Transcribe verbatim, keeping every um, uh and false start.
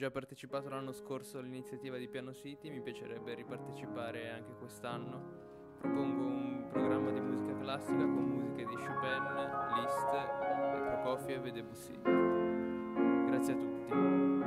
già partecipato l'anno scorso all'iniziativa di Piano City, mi piacerebbe ripartecipare anche quest'anno. Propongo un programma di musica classica con musiche di Chopin, Liszt, Prokofiev e Debussy. Grazie a tutti.